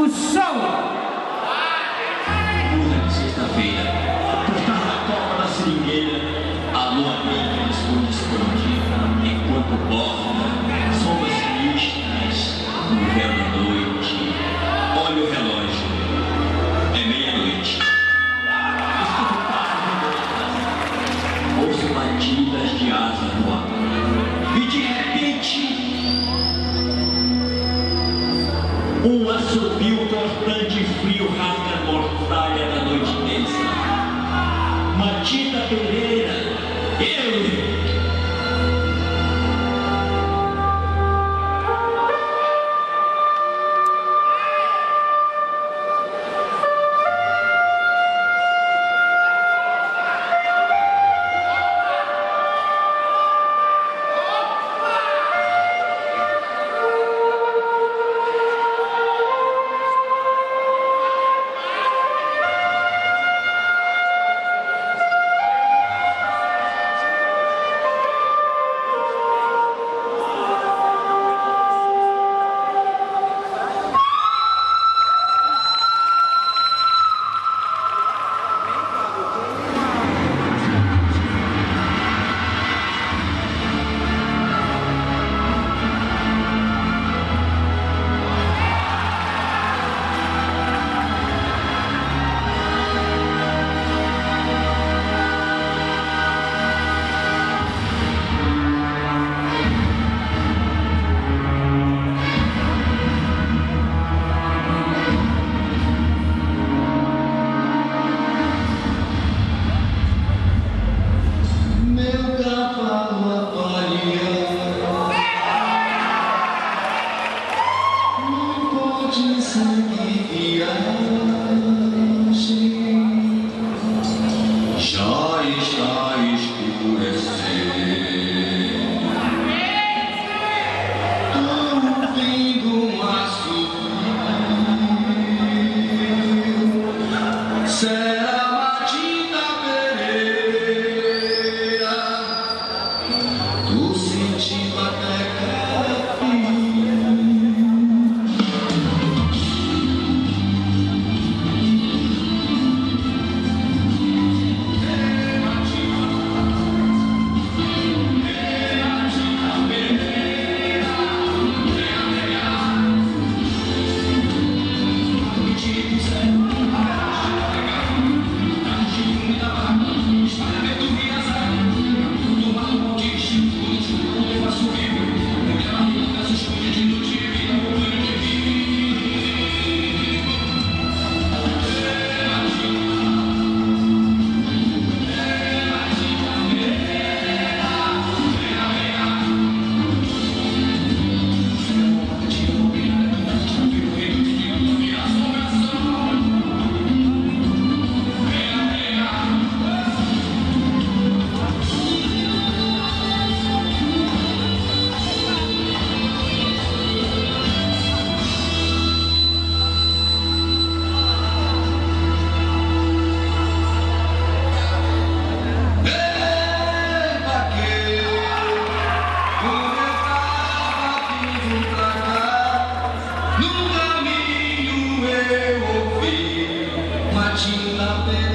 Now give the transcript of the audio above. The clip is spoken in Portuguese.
o som! Burra de sexta-feira, por estar na copa da seringueira, a lua negra esconde, enquanto borda sombras sinistras no véu da noite. Olha o relógio, é meia-noite. Escuto o passo, ouço batidas de asa no ar, e de repente um assobio cortante e frio rasga a mortalha da noite densa. Matita Pereira, eu! No caminho eu ouvi Matilda Pereira.